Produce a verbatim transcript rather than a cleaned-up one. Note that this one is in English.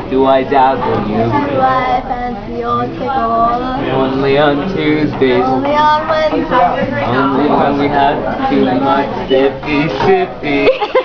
do I dazzle you? Do I fancy your tickle? Only on Tuesdays. Only on Wednesdays. Only when we have too much Sippy Sippy.